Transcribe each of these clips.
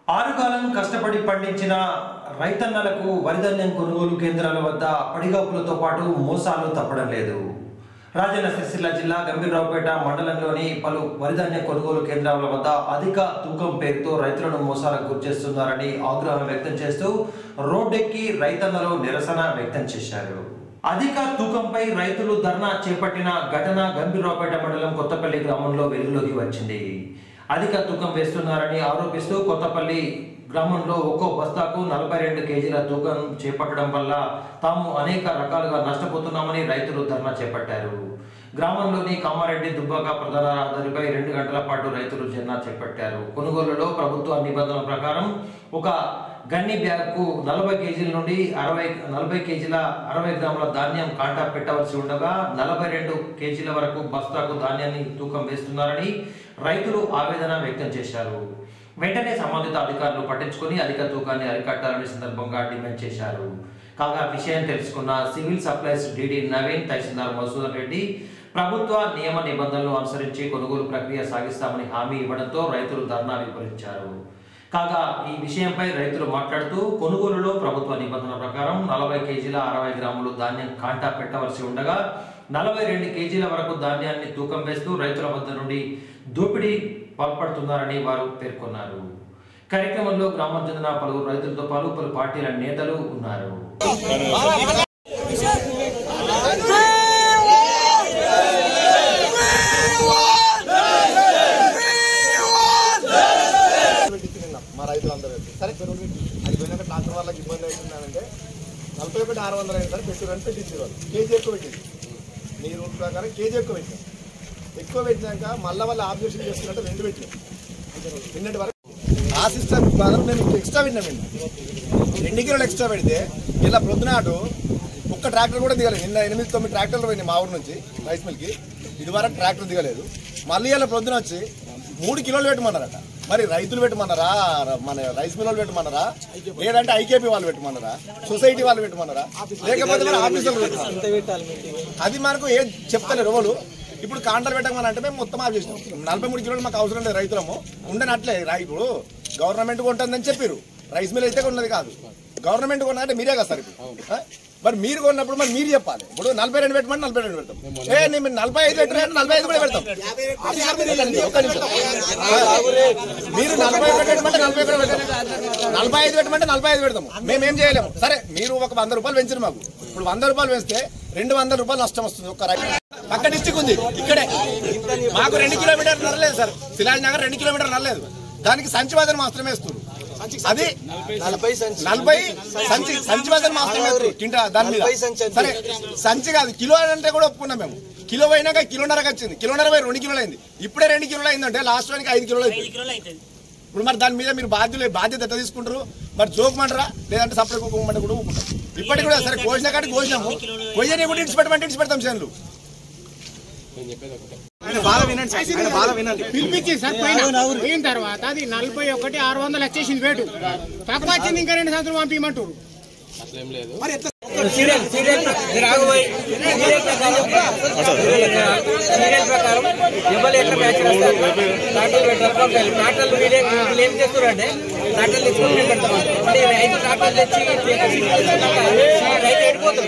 ఆరుగాలం కష్టపడి పండించిన రైతన్నలకు వరిధాన్యం కొనుగోలు కేంద్రాల వద్ద పడిగాపులతో పాటు మోసాలు తప్పడం లేదు. రాజన్న సిరిసిల్ల జిల్లా గంభీరావుపేట మండలంలోని పలు వరిధాన్య కొనుగోలు కేంద్రాల వద్ద అధిక తూకం పేరుతో రైతులను మోసాలకు గురిచేస్తున్నారని ఆగ్రహం వ్యక్తం చేస్తూ రోడ్డెక్కి రైతన్నలు నిరసన వ్యక్తం చేశారు. అధిక తూకంపై రైతులు ధర్నా చేపట్టిన ఘటన గంభీరావుపేట మండలం కొత్తపల్లి గ్రామంలో వెలుగులోకి వచ్చింది. అధిక తూకం వేస్తున్నారని ఆరోపిస్తూ కొత్తపల్లి గ్రామంలో ఒక్కో బస్తాకు 42 కేజీల తూకం చేపట్టడం వల్ల తాము అనేక రకాలుగా నష్టపోతున్నామని రైతులు ధర్నా చేపట్టారు. గ్రామంలోని కామారెడ్డి దుబ్బాక ప్రధాన రహదారిపై 2 గంటల పాటు రైతులు ధర్నా చేపట్టారు. కొనుగోలులో ప్రభుత్వ నిబంధనల ప్రకారం ఒక గన్ని బ్యాగ్కు 40 కేజీల నుండి 40 కేజీల 60 గ్రాముల ధాన్యం కాంటా పెట్టవలసి ఉండగా 42 కేజీల వరకు బస్తాకు ధాన్యాన్ని తూకం వేస్తున్నారని రైతులు ఆవేదన వ్యక్తం చేశారు. వెంటనే సంబంధిత అధికారులు పట్టించుకుని అధిక తూకాన్ని అరికట్టాలని సందర్భంగా డిమాండ్ చేశారు. కాగా విషయం తెలుసుకున్న సివిల్ సప్లైస్ డిడి నవీన్, తహసీల్దార్ మధుసూదన్ రెడ్డి ప్రభుత్వ నియమ నిబంధనలు అనుసరించి కొనుగోలు ప్రక్రియ సాగిస్తామని హామీ ఇవ్వడంతో రైతులు ధర్నా వివరించారు. కాగా ఈ విషయంపై రైతులు మాట్లాడుతూ కొనుగోలులో ప్రభుత్వ నిబంధనల ప్రకారం 40 కేజీల 60 గ్రాములు ధాన్యం కాంటా పెట్టవలసి ఉండగా 42 కేజీల వరకు ధాన్యాన్ని తూకం వేస్తూ రైతుల వద్ద నుండి దోపిడీ పాల్పడుతున్నారని వారు పేర్కొన్నారు. కార్యక్రమంలో గ్రామం చెందిన పలువురు రైతులతో పాటు పలు పార్టీల నేతలు ఉన్నారు. మా రైతులందరూ సరే అది పోయినాక ట్రాక్టర్ వాళ్ళకి ఇబ్బంది అవుతుందంటే 41,600 అయిన సరే పెట్టుబడి పెట్టించారు. కేజీ ఎక్కువ పెట్టింది. మీ రూల్ ప్రకారం కేజీ ఎక్కువ పెట్టాం. ఎక్కువ పెట్టినాక మళ్ళీ వాళ్ళు ఆబ్జెక్షన్ చేసుకున్నట్టు 2 పెట్టాం. నిన్నటి వరకు ఆ సిస్టమ్ ప్రకారం మేము ఎక్స్ట్రా విన్నామండి. 2 కిలోలు ఎక్స్ట్రా పెడితే ఇలా ప్రొద్దునాటు ఒక్క ట్రాక్టర్ కూడా దిగలేదు. నిన్న 8-9 ట్రాక్టర్లు పోయినాయి మా ఊరు నుంచి రైస్ మిల్కి. ఇదివరకు ట్రాక్టర్ దిగలేదు. మళ్ళీ ఇలా ప్రొద్దున వచ్చి 3 కిలోలు పెట్టమన్నారట. మరి రైతులు పెట్టమన్నారా, మన రైస్ మిల్ వాళ్ళు పెట్టమన్నారా, లేదంటే ఐకేపీ వాళ్ళు పెట్టమన్నారా, సొసైటీ వాళ్ళు పెట్టమన్నారా, లేకపోతే మన ఆఫీసర్లు పెట్టమన్నారా? అది మనకు ఏం చెప్తలేరు ఎవరు. ఇప్పుడు కాంటాలు పెట్టమని అంటే మేము మొత్తం ఆఫ్ చేసినాం. 43 కిలోలు మాకు అవసరం లేదు, రైతులము ఉండనట్లే. ఇప్పుడు గవర్నమెంట్ కొంటుందని చెప్పారు. రైస్ మిల్ అయితే ఉన్నది కాదు, గవర్నమెంట్ కొన్నారంటే మీరే కదా సార్. మరి మీరు కొన్నప్పుడు మరి మీరు చెప్పాలి. ఇప్పుడు 42 పెట్టమంటే 42 పెడతాం. నేను 45 పెట్టినా 45 కూడా పెడతాం. మీరు 40 పెట్టమంటే 40 కూడా పెడతాం. 45 పెట్టమంటే 45 పెడతాము. మేమేం చేయలేము. సరే మీరు ఒక 100 రూపాయలు పెంచారు మాకు. ఇప్పుడు 100 రూపాయలు పెంచితే 200 రూపాయలు నష్టం వస్తుంది. ఒక పక్క డిస్టిక్ ఉంది ఇక్కడే. మాకు 2 కిలోమీటర్లు నడలేదు సార్. సిలాజ్ నగర్ 2 కిలోమీటర్లు నడలేదు. దానికి సంచి వదన మాత్రమే వేస్తున్నారు. అది 40 సంచి వదన మాత్రమే దాని మీద. సరే సంచి కాదు, కిలో అంటే కూడా ఒప్పుకున్నాం మేము. కిలో అయినాక 1.5 కిలోన్నరకు వచ్చింది. 1.5 కిలోన్నర 2 కిలోలు అయింది. ఇప్పుడే 2 కిలోలు అయిందంటే లాస్ట్ వానికి 5 కిలోలు అవుతుంది. ఇప్పుడు మరి దాని మీద మీరు బాధ్యత ఎట్లా తీసుకుంటారు? మరి జోకుమంటారా, లేదంటే సపరేట్ కుక్కమంటే కూడా ఊకుంటాం. ఇప్పటికి కూడా సరే కోసిన కాడికి కోసినాము. కొయ్యని కూడా ఇడిచిపెట్టమంటే ఇడిచిపెడతాం చేనులు. పిలిపించి సార్ పోయిన తర్వాత అది 41,600 వచ్చేసింది రేటు. తక్కువ వచ్చింది, ఇంకా 2 సంవత్సరాలు పంపించమంటారు. ప్రకారం ఎవరు ఎట్లా మ్యాచ్ రాస్తారు? ట్రాక్టర్లు పెట్టారు. ట్రాక్టర్లు వీళ్ళు ఏం చేస్తారంటే ట్రాక్టర్లు తెచ్చుకొని మేము పెడతాం. అంటే రైతు ట్రాక్టర్లు తెచ్చి రైతు వెళ్ళిపోతారు.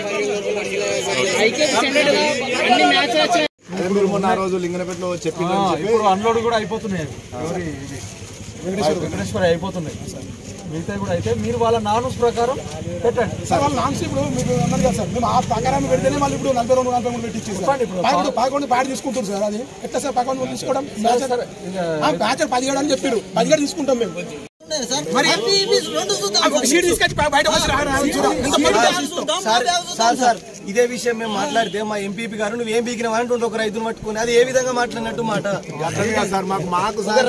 అన్ని మ్యాచ్ వచ్చాయి. మీరు మొన్న ఆ రోజు లింగనపేటలో చెప్పిన అన్లోడ్ కూడా అయిపోతున్నాయి. వెంకటేశ్వర అయిపోతున్నాయి. మిగతా కూడా అయితే మీరు వాళ్ళ నార్మ్స్ ప్రకారం పెట్టండి సార్. వాళ్ళ నామ్స్ ఇప్పుడు మీకు అన్నారు కదా సార్, మేము ఆ ప్రకారం పెడితేనే వాళ్ళు ఇప్పుడు 42-43 పెట్టించి 11 ప్యాడ్ తీసుకుంటారు సార్. అది ఎట్లా సార్ 11 తీసుకోవడం? బ్యాచర్ 17 అని చెప్పారు. 17 తీసుకుంటాం మేము. సార్ ఇదే విషయం మేము మాట్లాడితే మా ఎంపీపీ గారు నువ్వు ఏం బీకినావు అంటుంటే ఒక రైతును పట్టుకుని అది ఏ విధంగా మాట్లాడినట్టు మాట సార్. మాకు సార్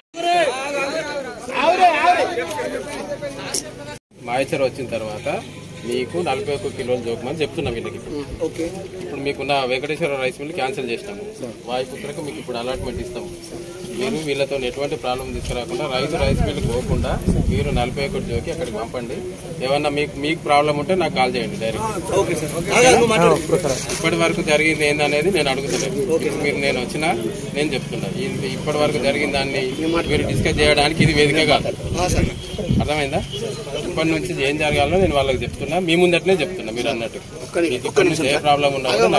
మాయచర్ వచ్చిన తర్వాత మీకు 41 కిలోలు జోకమని చెప్తున్నాం వీళ్ళకి. ఓకే ఇప్పుడు మీకున్న వెంకటేశ్వర రైస్ మిల్ క్యాన్సిల్ చేసినాము. వాయుపుత్రకు మీకు ఇప్పుడు అలాట్మెంట్ ఇస్తాము. మీరు వీళ్ళతో ఎటువంటి ప్రాబ్లం తీసుకురాకుండా రైస్ మిల్కి పోకుండా మీరు 41 జోకి అక్కడికి పంపండి. ఏమన్నా మీకు ప్రాబ్లం ఉంటే నాకు కాల్ చేయండి డైరెక్ట్. ఇప్పటి వరకు జరిగింది ఏందనేది నేను అడుగుతున్నాను. మీరు నేను వచ్చినా నేను చెప్తున్నా. ఇప్పటి వరకు జరిగిన దాన్ని మీరు డిస్కస్ చేయడానికి ఇది వేదిక కాదు. అర్థమైందా? ఇప్పటి నుంచి ఏం జరగాలో నేను వాళ్ళకి చెప్తున్నా. మీ ముందటనే చెప్తున్నా. మీరు అన్నట్టు ఇప్పటి నుంచి ఏ ప్రాబ్లం ఉన్నదో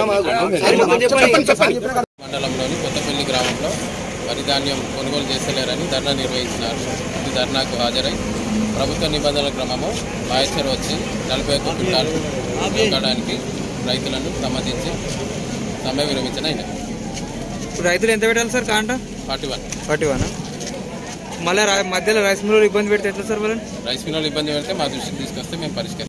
మండలంలోని కొత్తపల్లి గ్రామంలో వరి ధాన్యం కొనుగోలు చేస్తలేరని ధర్నా నిర్వహించినారు. ఈ ధర్నాకు హాజరై ప్రభుత్వ నిబంధనల క్రమము మాయచర్ వచ్చి 41 క్వింటాలు ఇవ్వడానికి రైతులను సమ్మతించి సమ్మె విరమించిన అయినా. ఇప్పుడు రైతులు ఎంత పెట్టాలి సార్ కాంట? 41. మళ్ళీ మధ్యలో రైస్ మిల్లు ఇబ్బంది పెడితే ఎట్లా సార్ వాళ్ళని? రైస్ మిల్లు ఇబ్బంది పెడితే మా దృష్టికి తీసుకొస్తే మేము పరిష్కరిస్తాం.